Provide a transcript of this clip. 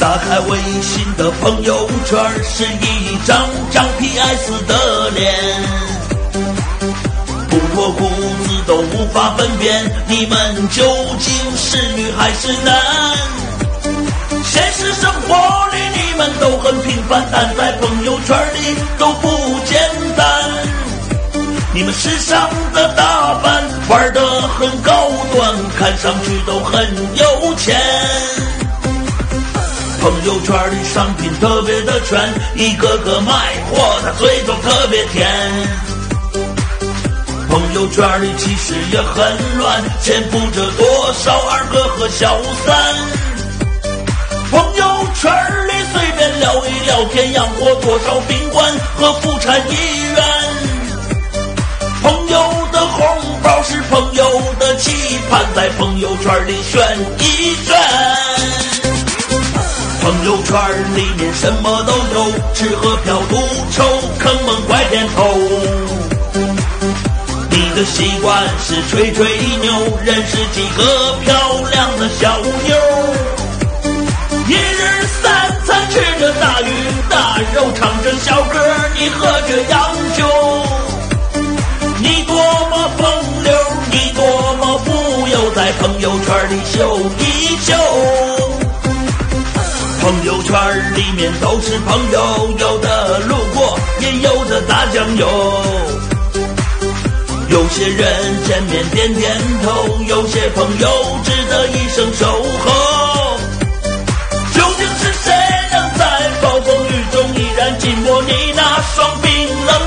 打开微信的朋友圈，是一张张 PS 的脸，不脱裤子都无法分辨你们究竟是女还是男。现实生活里你们都很平凡，但在朋友圈里都不简单。你们时尚的打扮玩得很高端，看上去都很有钱。朋友圈里商品特别的全，一个个卖货的嘴都特别甜。朋友圈里其实也很乱，潜伏着多少二哥和小三。朋友圈里随便聊一聊天，养活多少宾馆和妇产医院。朋友的红包是朋友的期盼，在朋友圈里选一选。朋友圈里面什么都有，吃喝嫖赌抽，坑蒙拐骗偷。你的习惯是吹吹牛，认识几个漂亮的小妞，一日三餐吃着大鱼大肉，唱着小歌，你喝着洋酒。你多么风流，你多么富有，在朋友圈里秀一秀。朋友圈里面都是朋友，有的路过，也有的打酱油。有些人见面点点头，有些朋友值得一生守候。究竟是谁能在暴风雨中依然紧握你那双冰冷